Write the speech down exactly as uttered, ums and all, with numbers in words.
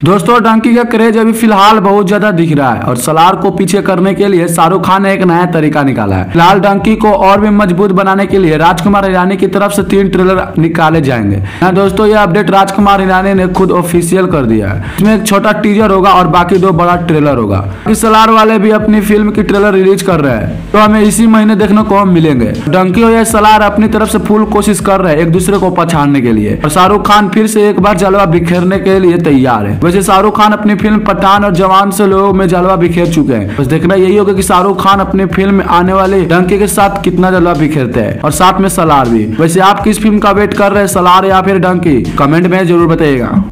दोस्तों डंकी का क्रेज अभी फिलहाल बहुत ज्यादा दिख रहा है और सलार को पीछे करने के लिए शाहरुख खान ने एक नया तरीका निकाला है। फिलहाल डंकी को और भी मजबूत बनाने के लिए राजकुमार हिरानी की तरफ से तीन ट्रेलर निकाले जाएंगे। हाँ दोस्तों, यह अपडेट राजकुमार हिरानी ने खुद ऑफिशियल कर दिया है। इसमें एक छोटा टीजर होगा और बाकी दो बड़ा ट्रेलर होगा। सलार वाले भी अपनी फिल्म की ट्रेलर रिलीज कर रहे हैं, तो हमें इसी महीने देखने को मिलेंगे। डंकी और यह सलार अपनी तरफ से फुल कोशिश कर रहे हैं एक दूसरे को पछाड़ने के लिए, और शाहरुख खान फिर से एक बार जलवा बिखेरने के लिए तैयार है। वैसे शाहरुख खान अपनी फिल्म पठान और जवान से लोगों में जलवा बिखेर चुके हैं। बस देखना यही होगा कि शाहरुख खान अपनी फिल्म में आने वाले डंकी के साथ कितना जलवा बिखेरते हैं, और साथ में सलार भी। वैसे आप किस फिल्म का वेट कर रहे हैं, सलार या फिर डंकी? कमेंट में जरूर बताइएगा।